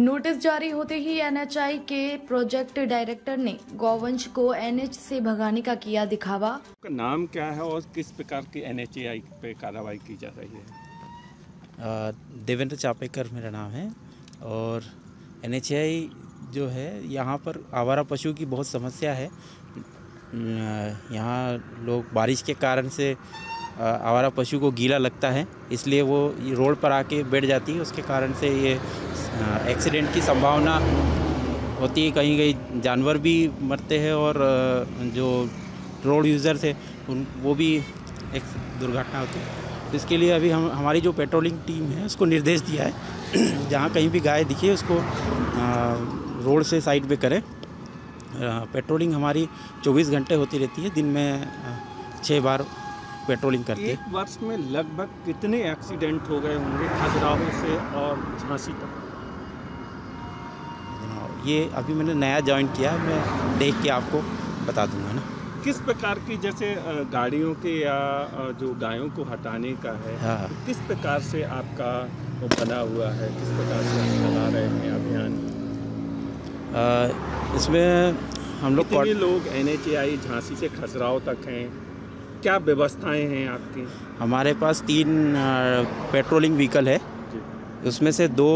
Notice जारी होते ही एनएचआई के प्रोजेक्ट डायरेक्टर ने गौवंश को एनएच से भगाने का किया दिखावा। नाम क्या है और किस प्रकार की एनएचआई पे कार्रवाई की जा रही है? देवेंद्र चापेकर मेरा नाम है और एनएचआई जो है यहाँ पर आवारा पशु की बहुत समस्या है। यहाँ लोग बारिश के कारण से आवारा पशु को गीला लगता है, इसलिए वो रोड पर आके बैठ जाती है। उसके कारण से ये एक्सीडेंट की संभावना होती है, कहीं कहीं जानवर भी मरते हैं और जो रोड यूज़र थे वो भी एक दुर्घटना होती है। तो इसके लिए अभी हमारी जो पेट्रोलिंग टीम है उसको निर्देश दिया है जहाँ कहीं भी गाय दिखे उसको रोड से साइड पे करें। पेट्रोलिंग हमारी 24 घंटे होती रहती है, दिन में 6 बार पेट्रोलिंग करती है। एक वर्ष में लगभग कितने एक्सीडेंट हो गए होंगे खजुराहो से और झांसी तक? ये अभी मैंने नया ज्वाइन किया, मैं देख के आपको बता दूंगा ना। किस प्रकार की, जैसे गाड़ियों के या जो गायों को हटाने का है, हाँ। किस प्रकार से आपका वो बना हुआ है, किस प्रकार से आप चला रहे हैं अभियान? इसमें हम लोग कितने लोग एनएचआई झांसी से खजुराहो तक हैं, क्या व्यवस्थाएं हैं आपकी? हमारे पास 3 पेट्रोलिंग व्हीकल है, उसमें से दो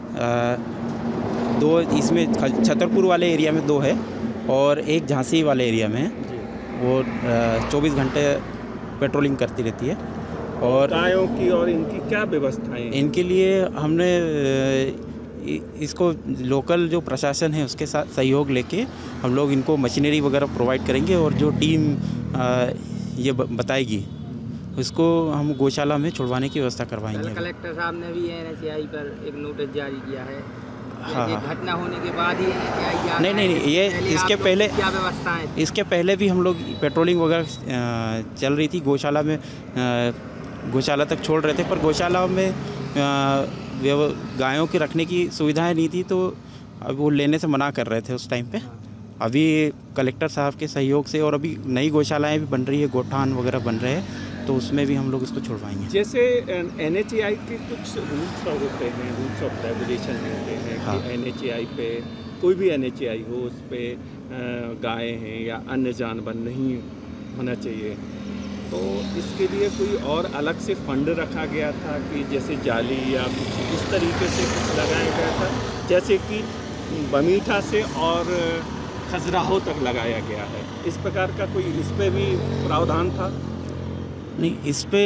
इसमें छतरपुर वाले एरिया में 2 है और एक झांसी वाले एरिया में है। वो 24 घंटे पेट्रोलिंग करती रहती है। और गायों की और इनकी क्या व्यवस्थाएं? इनके लिए हमने इसको लोकल जो प्रशासन है उसके साथ सहयोग लेके हम लोग इनको मशीनरी वगैरह प्रोवाइड करेंगे और जो टीम ये बताएगी उसको हम गौशाला में छुड़वाने की व्यवस्था करवाएंगे। कलेक्टर साहब ने भी एनएचआई पर एक नोटिस जारी किया है। हाँ, घटना होने के बाद ही एनएचआई नहीं, ये इसके पहले क्या व्यवस्थाएं? इसके पहले भी हम लोग पेट्रोलिंग वगैरह चल रही थी, गौशाला में गौशाला तक छोड़ रहे थे, पर गौशाला में गायों के रखने की सुविधाएं नहीं थी, तो अब वो लेने से मना कर रहे थे उस टाइम पे। अभी कलेक्टर साहब के सहयोग से और अभी नई गौशालाएं भी बन रही है, गोठान वगैरह बन रहे हैं, तो उसमें भी हम लोग इसको छुड़वाएंगे। जैसे एनएचआई के कुछ रूल्स होते हैं, रूल्स ऑफ रेगुलेशन होते हैं। हाँ। कि एनएचआई पे कोई भी एनएचआई हो उस पर गाय हैं या अन्य जानवर नहीं होना चाहिए, तो इसके लिए कोई और अलग से फंड रखा गया था कि जैसे जाली या कुछ इस तरीके से कुछ लगाया गया था, जैसे कि बमीठा से और खजुराहो तक लगाया गया है, इस प्रकार का कोई इस पे भी प्रावधान था? नहीं, इस पे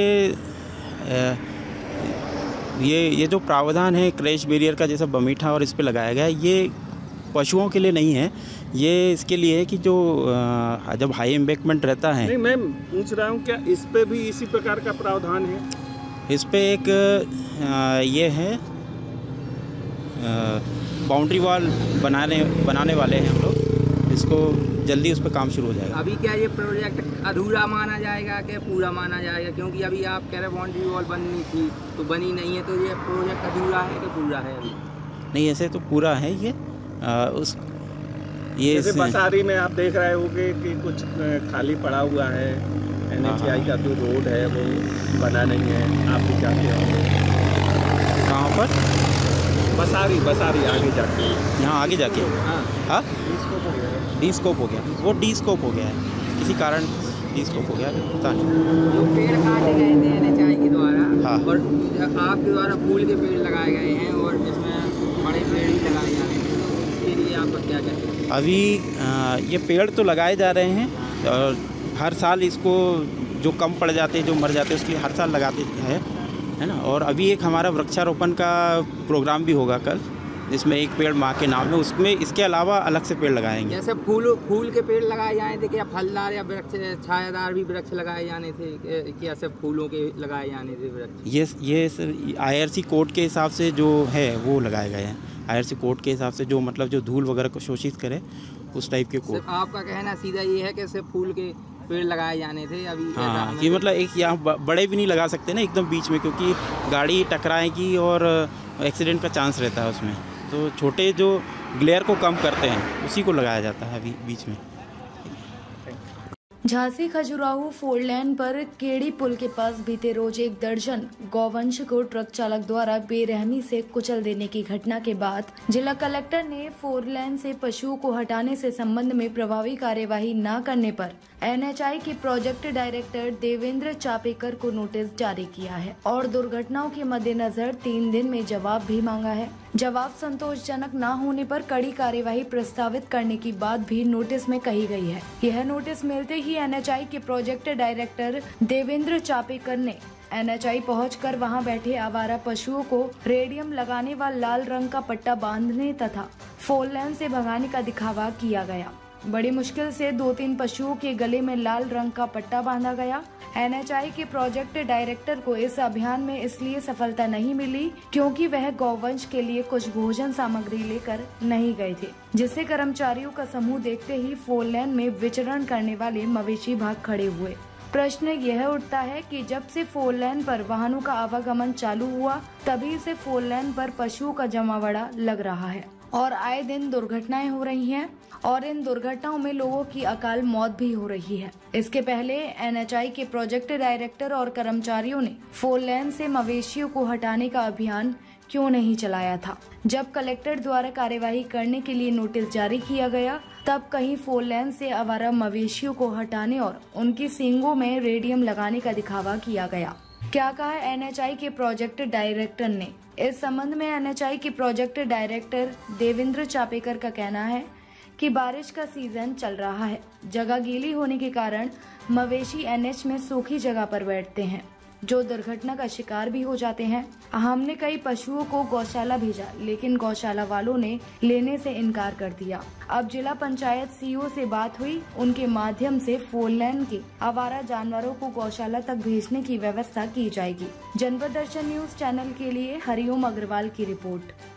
ये जो प्रावधान है क्रैश बैरियर का जैसा बमीठा और इस पे लगाया गया है, ये पशुओं के लिए नहीं है, ये इसके लिए है कि जो जब हाई एम्बैंकमेंट रहता है। नहीं, मैं पूछ रहा हूँ क्या इस पे भी इसी प्रकार का प्रावधान है? इस पे एक ये है बाउंड्री वॉल बनाने वाले हैं हम लोग, इसको जल्दी उस पर काम शुरू हो जाएगा। अभी क्या ये प्रोजेक्ट अधूरा माना जाएगा कि पूरा माना जाएगा? क्योंकि अभी आप कह रहे बाउंड्री वॉल बननी थी तो बनी नहीं है, तो ये प्रोजेक्ट अधूरा है कि पूरा है? अभी नहीं, ऐसे तो पूरा है ये। जैसे बसारी में आप देख रहे होंगे कि कुछ खाली पड़ा हुआ है, एनएचआई का जो रोड है वो बना नहीं है, आप भी जाते होंगे। कहाँ पर? बसारी आगे जाके, यहाँ आगे जाके। हाँ, डीस्कोप हो गया, वो डीस्कोप हो गया है, किसी कारण डीस्कोप हो गया, पता नहीं। जो पेड़ काटे गए थे एनएचआई के द्वारा, हाँ, और आपके द्वारा फूल के पेड़ लगाए गए हैं और जिसमें बड़े पेड़ ही लगाए जा रहे हैं, तो इसके लिए आपका क्या कहते हैं? अभी ये पेड़ तो लगाए जा रहे हैं और हर साल इसको जो कम पड़ जाते हैं, जो मर जाते हैं, उसके लिए हर साल लगाते हैं, है ना। और अभी एक हमारा वृक्षारोपण का प्रोग्राम भी होगा कल, जिसमें एक पेड़ माँ के नाम है, उसमें इसके अलावा अलग से पेड़ लगाएंगे। जैसे फूल के पेड़ लगाए जाने थे, क्या फलदार या वृक्ष छायादार भी वृक्ष लगाए जाने थे, क्या सब फूलों के लगाए जाने थे वृक्ष? ये IRC कोड के हिसाब से जो है वो लगाए गए हैं। IRC कोड के हिसाब से जो मतलब जो धूल वगैरह को शोषित करे उस टाइप के कोड। आपका कहना सीधा ये है कि सिर्फ फूल के पेड़ लगाए जाने थे अभी? हाँ, ये मतलब एक यहाँ बड़े भी नहीं लगा सकते ना एकदम बीच में, क्योंकि गाड़ी टकराएगी और एक्सीडेंट का चांस रहता है उसमें, तो छोटे जो ग्लेयर को कम करते हैं उसी को लगाया जाता है अभी बीच में। झांसी खजुराहो 4 लेन पर केड़ी पुल के पास बीते रोज एक दर्जन गौवंश को ट्रक चालक द्वारा बेरहमी से कुचल देने की घटना के बाद जिला कलेक्टर ने 4 लेन से पशुओं को हटाने से संबंध में प्रभावी कार्यवाही न करने पर NHI के प्रोजेक्ट डायरेक्टर देवेंद्र चापेकर को नोटिस जारी किया है और दुर्घटनाओं के मद्देनजर 3 दिन में जवाब भी मांगा है। जवाब संतोषजनक न होने पर कड़ी कार्यवाही प्रस्तावित करने की बात भी नोटिस में कही गई है। यह नोटिस मिलते ही NHI के प्रोजेक्ट डायरेक्टर देवेंद्र चापेकर ने NHI पहुंचकर वहां बैठे आवारा पशुओं को रेडियम लगाने व लाल रंग का पट्टा बांधने तथा 4 लेन से भगाने का दिखावा किया गया। बड़ी मुश्किल से 2-3 पशुओं के गले में लाल रंग का पट्टा बांधा गया। NHI के प्रोजेक्ट डायरेक्टर को इस अभियान में इसलिए सफलता नहीं मिली क्योंकि वह गौवंश के लिए कुछ भोजन सामग्री लेकर नहीं गए थे, जिससे कर्मचारियों का समूह देखते ही 4 लेन में विचरण करने वाले मवेशी भाग खड़े हुए। प्रश्न यह उठता है कि जब से 4 लेन पर वाहनों का आवागमन चालू हुआ तभी से 4 लेन पर पशुओं का जमावड़ा लग रहा है और आए दिन दुर्घटनाएं हो रही हैं और इन दुर्घटनाओं में लोगों की अकाल मौत भी हो रही है। इसके पहले NHI के प्रोजेक्ट डायरेक्टर और कर्मचारियों ने 4 लेन से मवेशियों को हटाने का अभियान क्यों नहीं चलाया था? जब कलेक्टर द्वारा कार्यवाही करने के लिए नोटिस जारी किया गया तब कहीं 4 लेन से आवारा मवेशियों को हटाने और उनकी सींगों में रेडियम लगाने का दिखावा किया गया। क्या कहा NHI के प्रोजेक्ट डायरेक्टर ने? इस संबंध में NHI के प्रोजेक्ट डायरेक्टर देवेंद्र चापेकर का कहना है कि बारिश का सीजन चल रहा है। जगह गीली होने के कारण मवेशी NH में सूखी जगह पर बैठते हैं जो दुर्घटना का शिकार भी हो जाते हैं। हमने कई पशुओं को गौशाला भेजा लेकिन गौशाला वालों ने लेने से इनकार कर दिया। अब जिला पंचायत CO से बात हुई, उनके माध्यम से 4 लेन के आवारा जानवरों को गौशाला तक भेजने की व्यवस्था की जाएगी। जनपद दर्शन न्यूज चैनल के लिए हरिओम अग्रवाल की रिपोर्ट।